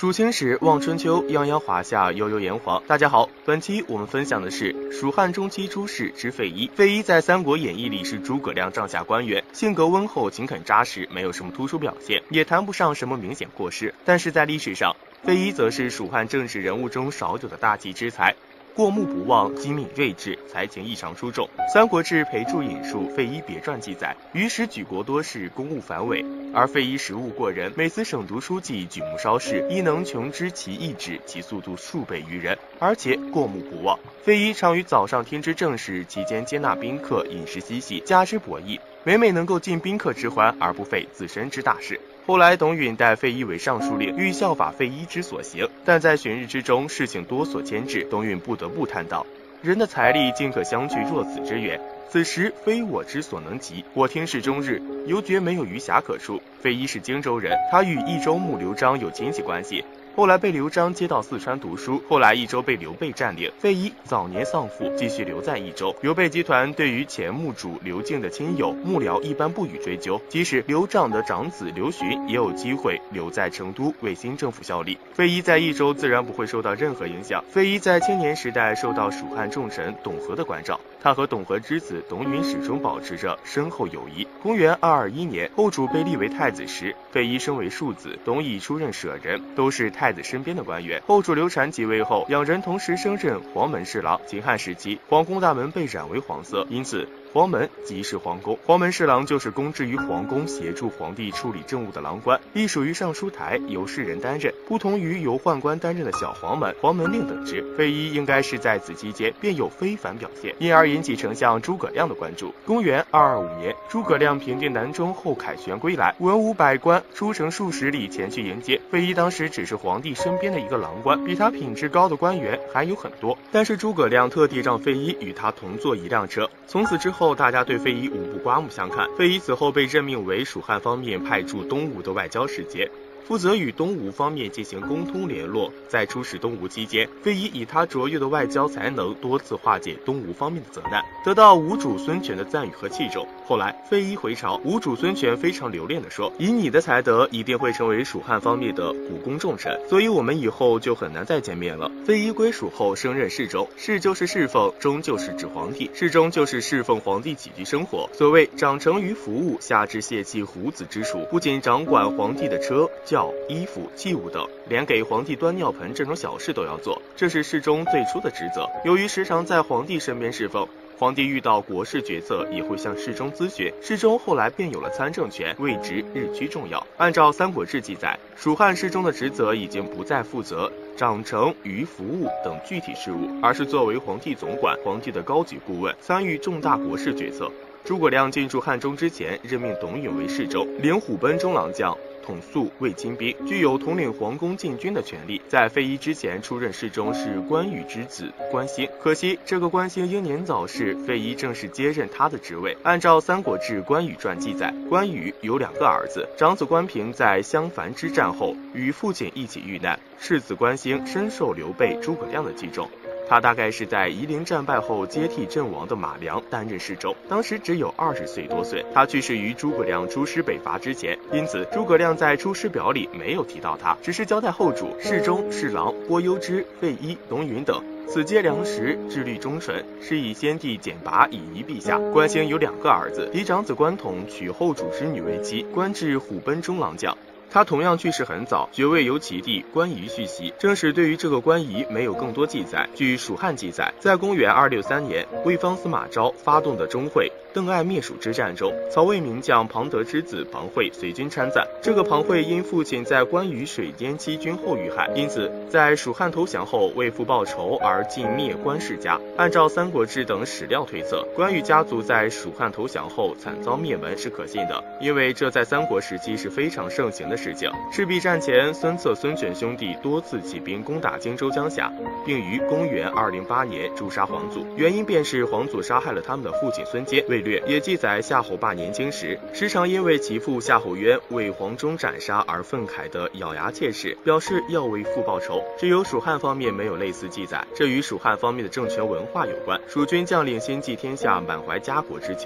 数青史，望春秋，泱泱华夏，悠悠炎黄。大家好，本期我们分享的是蜀汉中期诸事之费祎。费祎在《三国演义》里是诸葛亮帐下官员，性格温厚、勤恳扎实，没有什么突出表现，也谈不上什么明显过失。但是在历史上，费祎则是蜀汉政治人物中少有的大计之才。过目不忘，机敏睿智，才情异常出众。《三国志》裴注引述费祎别传记载，于时举国多事，公务繁伟，而费祎识物过人，每次省读书记，举目稍视，亦能穷知其意志，其速度数倍于人，而且过目不忘。费祎常于早上听之政事，期间接纳宾客，饮食嬉戏，加之博弈，每每能够尽宾客之欢，而不费自身之大事。后来董允代费祎为尚书令，欲效法费祎之所行，但在旬日之中，事情多所牵制，董允不得不叹道：人的财力竟可相去若此之远，此时非我之所能及。我听事终日，犹觉没有余暇可述。费祎是荆州人，他与益州牧刘璋有亲戚关系，后来被刘璋接到四川读书，后来益州被刘备占领，费祎早年丧父，继续留在益州。刘备集团对于前牧主刘敬的亲友幕僚一般不予追究，即使刘璋的长子刘询也有机会留在成都为新政府效力。费祎在益州自然不会受到任何影响。费祎在青年时代受到蜀汉重臣董和的关照，他和董和之子董允始终保持着深厚友谊。公元221年，后主被立为太子时，费祎身为庶子，董以出任舍人，都是太子身边的官员。后主刘禅即位后，两人同时升任黄门侍郎。秦汉时期，皇宫大门被染为黄色，因此黄门即是皇宫，黄门侍郎就是公之于皇宫，协助皇帝处理政务的郎官，隶属于尚书台，由士人担任，不同于由宦官担任的小黄门、黄门令等职。费祎应该是在此期间便有非凡表现，因而引起丞相诸葛亮的关注。公元225年，诸葛亮平定南中后凯旋归来，文武百官出城数十里前去迎接。费祎当时只是皇帝身边的一个郎官，比他品质高的官员还有很多，但是诸葛亮特地让费祎与他同坐一辆车。从此之后，大家对费祎无不刮目相看。费祎此后被任命为蜀汉方面派驻东吴的外交使节，负责与东吴方面进行沟通联络。在出使东吴期间，费祎以他卓越的外交才能多次化解东吴方面的责难，得到吴主孙权的赞誉和器重。后来费祎回朝，吴主孙权非常留恋地说：以你的才德，一定会成为蜀汉方面的股肱重臣，所以我们以后就很难再见面了。费祎归蜀后升任侍中，侍就是侍奉，中就是指皇帝，侍中就是侍奉皇帝起居生活。所谓长成于服务，下至泄气胡子之属，不仅掌管皇帝的车轿、衣服、器物等，连给皇帝端尿盆这种小事都要做，这是侍中最初的职责。由于时常在皇帝身边侍奉，皇帝遇到国事决策也会向侍中咨询，侍中后来便有了参政权，位职日趋重要。按照《三国志》记载，蜀汉侍中的职责已经不再负责长成于服务等具体事务，而是作为皇帝总管、皇帝的高级顾问，参与重大国事决策。诸葛亮进驻汉中之前，任命董允为侍中，领虎贲中郎将，统肃卫青兵，具有统领皇宫禁军的权利。在费祎之前出任侍中是关羽之子关兴，可惜这个关兴英年早逝，费祎正是接任他的职位。按照《三国志·关羽传》记载，关羽有2个儿子，长子关平在襄樊之战后与父亲一起遇难，次子关兴深受刘备、诸葛亮的器重。他大概是在夷陵战败后接替阵亡的马良担任侍中，当时只有20岁多岁。他去世于诸葛亮出师北伐之前，因此诸葛亮在出师表里没有提到他，只是交代后主、侍中、侍郎郭攸之、费祎、董允等此皆良实，志虑忠纯，是以先帝简拔以遗陛下。关兴有2个儿子，嫡长子关统娶后主之女为妻，官至虎贲中郎将。他同样去世很早，爵位由其弟关仪续袭。正是对于这个关仪没有更多记载。据蜀汉记载，在公元263年，魏方司马昭发动的钟会、邓艾灭蜀之战中，曹魏名将庞德之子庞会随军参战。这个庞会因父亲在关羽水淹七军后遇害，因此在蜀汉投降后为父报仇而尽灭关氏家。按照《三国志》等史料推测，关羽家族在蜀汉投降后惨遭灭门是可信的，因为这在三国时期是非常盛行的事情。赤壁战前，孙策、孙权兄弟多次起兵攻打荆州江夏，并于公元208年诛杀皇祖，原因便是皇祖杀害了他们的父亲孙坚。魏略也记载夏侯霸年轻时，时常因为其父夏侯渊为黄忠斩杀而愤慨地咬牙切齿，表示要为父报仇。只有蜀汉方面没有类似记载，这与蜀汉方面的政权文化有关。蜀军将领心系天下，满怀家国之情，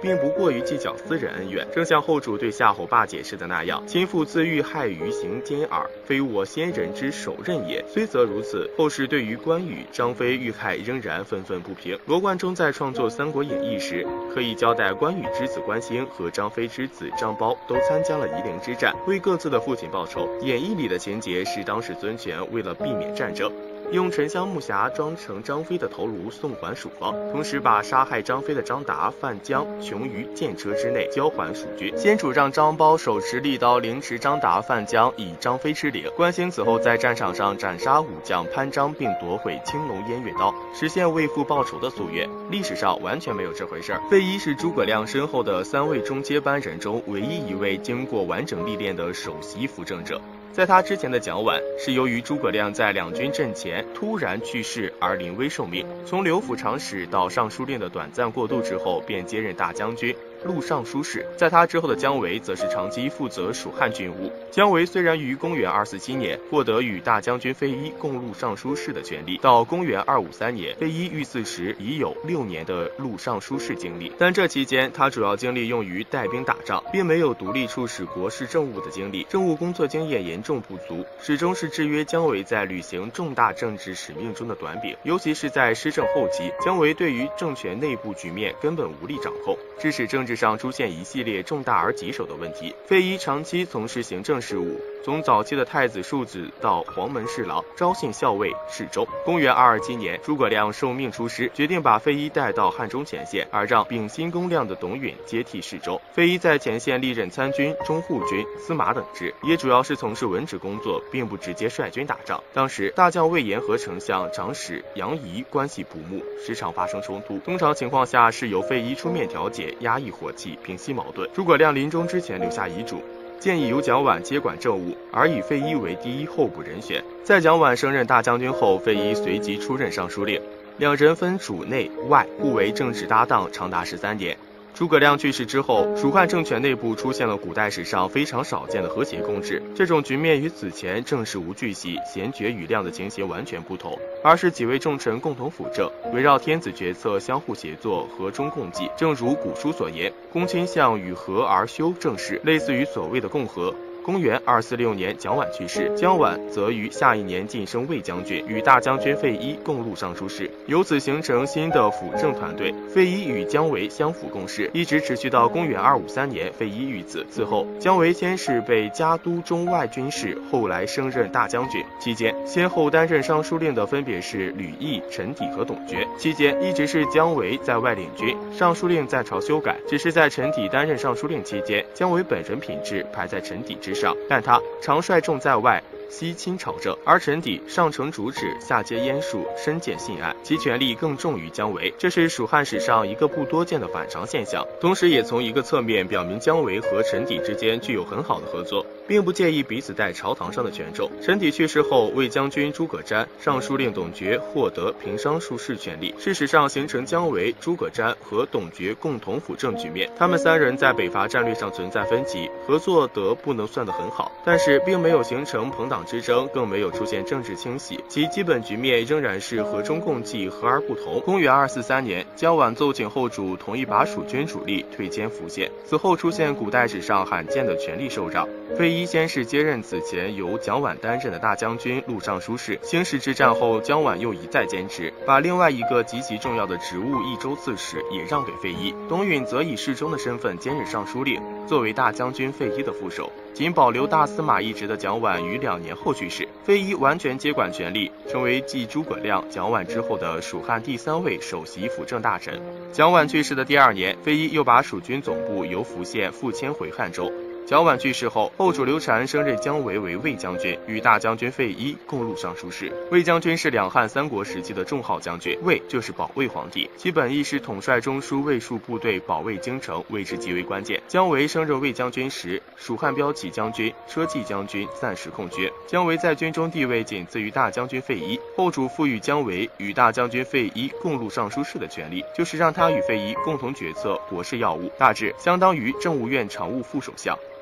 并不过于计较私人恩怨。正像后主对夏侯霸解释的那样，亲父自欲害于行奸耳，非我先人之首任也。虽则如此，后世对于关羽、张飞遇害仍然愤愤不平。罗贯中在创作《三国演义》时，可以交代关羽之子关兴和张飞之子张苞都参加了夷陵之战，为各自的父亲报仇。演义里的情节是当时孙权为了避免战争，用沉香木匣装成张飞的头颅送还蜀方，同时把杀害张飞的张达、范姜囚于剑车之内，交还蜀军。先主让张苞手持利刀凌迟张达、范姜，以张飞之灵。关兴此后在战场上斩杀武将潘璋，并夺回青龙偃月刀，实现为父报仇的夙愿。历史上完全没有这回事儿。费祎是诸葛亮身后的3位中接班人中唯一一位经过完整历练的首席辅政者。在他之前的蒋琬是由于诸葛亮在两军阵前突然去世而临危受命，从刘府长史到尚书令的短暂过渡之后，便接任大将军、录尚书事。在他之后的姜维则是长期负责蜀汉军务。姜维虽然于公元247年获得与大将军费祎共录尚书事的权利，到公元253年费祎遇刺时已有6年的录尚书事经历，但这期间他主要精力用于带兵打仗，并没有独立处使国事政务的经历，政务工作经验严重不足，始终是制约姜维在履行重大政治使命中的短柄。尤其是在施政后期，姜维对于政权内部局面根本无力掌控，致使政治上出现一系列重大而棘手的问题。费祎长期从事行政事务，从早期的太子庶子到黄门侍郎、昭信校尉、侍中。公元227年，诸葛亮受命出师，决定把费祎带到汉中前线，而让秉心公亮的董允接替侍中。费祎在前线历任参军、中护军、司马等职，也主要是从事文职工作，并不直接率军打仗。当时大将魏延和丞相、长史杨仪关系不睦，时常发生冲突，通常情况下是由费祎出面调解，压抑火气，平息矛盾。诸葛亮临终之前留下遗嘱，建议由蒋琬接管政务，而以费祎为第一候补人选。在蒋琬升任大将军后，费祎随即出任尚书令，两人分主内外，互为政治搭档，长达13年。诸葛亮去世之后，蜀汉政权内部出现了古代史上非常少见的和谐共治。这种局面与此前政事无巨细、闲绝雨量的情形完全不同，而是几位重臣共同辅政，围绕天子决策相互协作，和衷共济。正如古书所言，公卿相与和而修政事，类似于所谓的共和。公元246年，蒋琬去世，姜琬则于下一年晋升卫将军，与大将军费祎共录尚书事，由此形成新的辅政团队。费祎与姜维相辅共事，一直持续到公元253年，费祎遇刺。此后，姜维先是被加都中外军事，后来升任大将军。期间，先后担任尚书令的分别是吕毅、陈体和董厥。期间一直是姜维在外领军，尚书令在朝修改。只是在陈体担任尚书令期间，姜维本人品质排在陈体之上，但他常率众在外，西侵朝政，而陈体上承主旨，下接阉术，身见信案，其权力更重于姜维，这是蜀汉史上一个不多见的反常现象。同时也从一个侧面表明姜维和陈体之间具有很好的合作，并不介意彼此在朝堂上的权重。陈体去世后，卫将军诸葛瞻、尚书令董厥获得平商术士权力，事实上形成姜维、诸葛瞻和董厥共同辅政局面。他们3人在北伐战略上存在分歧，合作得不能算得很好，但是并没有形成朋党之争，更没有出现政治清洗，其基本局面仍然是和衷共济，和而不同。公元243年，姜琬奏请后主同意把蜀军主力推迁福县，此后出现古代史上罕见的权力受让。费祎先是接任此前由蒋琬担任的大将军、录尚书事，兴师之战后，姜琬又一再兼职，把另外一个极其重要的职务益州刺史也让给费祎。董允则以侍中的身份兼任尚书令，作为大将军费祎的副手。仅保留大司马一职的蒋琬于2年后去世，费祎完全接管权力，成为继诸葛亮、蒋琬之后的蜀汉第3位首席辅政大臣。蒋琬去世的第2年，费祎又把蜀军总部由福县复迁回汉州。蒋琬去世后，后主刘禅升任姜维为卫将军，与大将军费祎共录尚书事。卫将军是两汉三国时期的重号将军，卫就是保卫皇帝，其本意是统帅中枢卫戍部队，保卫京城，位置极为关键。姜维升任卫将军时，蜀汉骠骑将军、车骑将军暂时空缺，姜维在军中地位仅次于大将军费祎。后主赋予姜维与大将军费祎共录尚书事的权利，就是让他与费祎共同决策国事要务，大致相当于政务院常务副首相。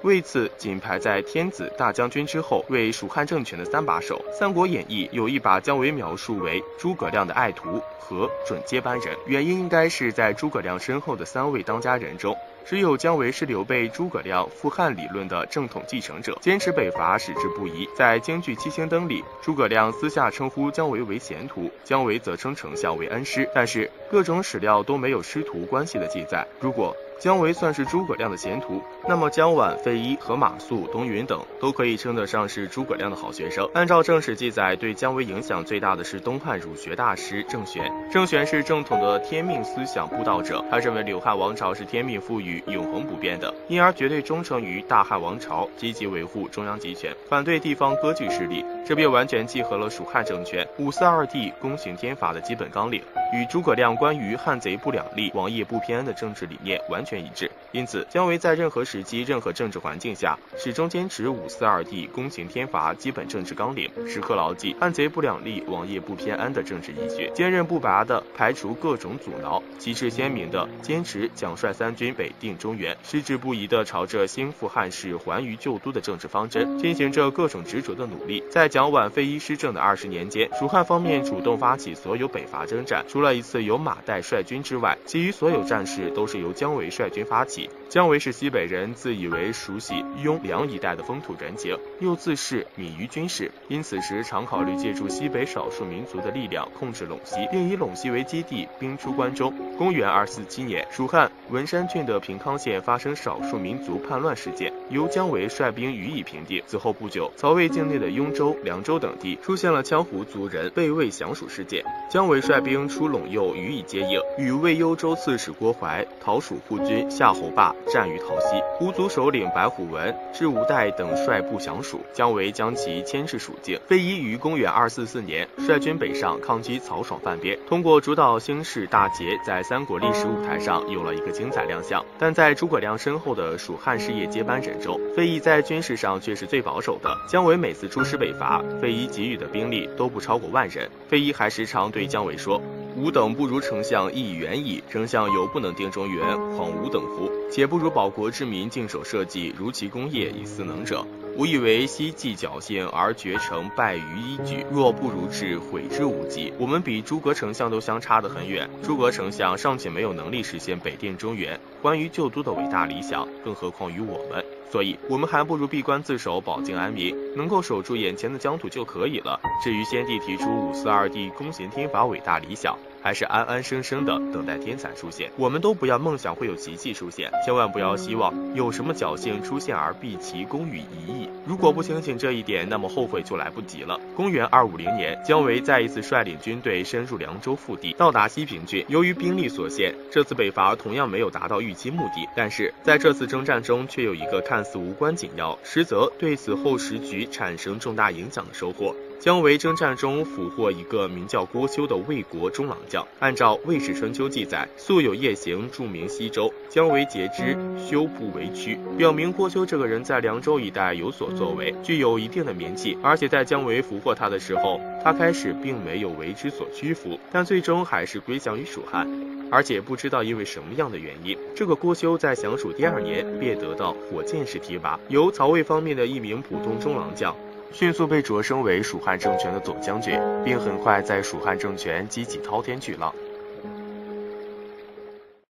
位次仅排在天子、大将军之后，为蜀汉政权的三把手。《三国演义》有意把姜维描述为诸葛亮的爱徒和准接班人，原因应该是在诸葛亮身后的3位当家人中，只有姜维是刘备、诸葛亮复汉理论的正统继承者，坚持北伐，矢志不移。在京剧《七星灯》里，诸葛亮私下称呼姜维为贤徒，姜维则称丞相为恩师，但是各种史料都没有师徒关系的记载。如果姜维算是诸葛亮的贤徒，那么姜琬、费祎和马谡、董允等都可以称得上是诸葛亮的好学生。按照正史记载，对姜维影响最大的是东汉儒学大师郑玄。郑玄是正统的天命思想布道者，他认为刘汉王朝是天命赋予、永恒不变的，因而绝对忠诚于大汉王朝，积极维护中央集权，反对地方割据势力。这便完全契合了蜀汉政权五四二帝公行天法的基本纲领，与诸葛亮关于汉贼不两立、王业不偏安的政治理念完全一致。因此，姜维在任何时期、任何政治环境下，始终坚持五四二帝公行天法基本政治纲领，时刻牢记汉贼不两立、王业不偏安的政治依据，坚韧不拔地排除各种阻挠，旗帜鲜明地坚持奖率3军北定中原，矢志不移地朝着兴复汉室、还于旧都的政治方针进行着各种执着的努力。在姜琬、费祎施政的20年间，蜀汉方面主动发起所有北伐征战，除了一次由马岱率军之外，其余所有战事都是由姜维率军发起。姜维是西北人，自以为熟悉雍凉一带的风土人情，又自恃敏于军事，因此时常考虑借助西北少数民族的力量控制陇西，并以陇西为基地兵出关中。公元247年，蜀汉文山郡的平康县发生少数民族叛乱事件，由姜维率兵予以平定。此后不久，曹魏境内的雍州、凉州等地出现了羌胡族人被魏降蜀事件，姜维率兵出陇右予以接应，与魏幽州刺史郭淮、讨蜀护军夏侯霸战于陶溪，胡族首领白虎文、智无代等率部降蜀，姜维将其牵至蜀境。费祎于公元244年率军北上抗击曹爽犯边，通过主导兴事大捷，在三国历史舞台上有了一个精彩亮相。但在诸葛亮身后的蜀汉事业接班人中，费祎在军事上却是最保守的。姜维每次出师北伐，费祎给予的兵力都不超过10000人。费祎还时常对姜维说：“吾等不如丞相亦远矣，丞相有不能定中原，况吾等乎？且不如保国之民静守社稷，如其功业以嗣能者。吾以为希冀侥幸而决成败于一举，若不如至，悔之无及。我们比诸葛丞相都相差得很远，诸葛丞相尚且没有能力实现北定中原、还于旧都的伟大理想，更何况于我们。所以我们还不如闭关自守，保境安民，能够守住眼前的疆土就可以了。至于先帝提出五四二帝公行天法伟大理想，还是安安生生的等待天才出现。我们都不要梦想会有奇迹出现，千万不要希望有什么侥幸出现而避其功于一役。如果不清醒这一点，那么后悔就来不及了。公元250年，姜维再一次率领军队深入凉州腹地，到达西平郡。由于兵力所限，这次北伐同样没有达到预期目的，但是在这次征战中却有一个看似无关紧要，实则对此后时局产生重大影响的收获。姜维征战中俘获一个名叫郭修的魏国中郎将。按照《魏氏春秋》记载，素有夜行著名西周，姜维截之，修不为屈，表明郭修这个人在凉州一带有所作为，具有一定的名气。而且在姜维俘获他的时候，他开始并没有为之所屈服，但最终还是归降于蜀汉。而且不知道因为什么样的原因，这个郭修在降蜀第2年便得到火箭式提拔，由曹魏方面的一名普通中郎将迅速被擢升为蜀汉政权的左将军，并很快在蜀汉政权激起滔天巨浪。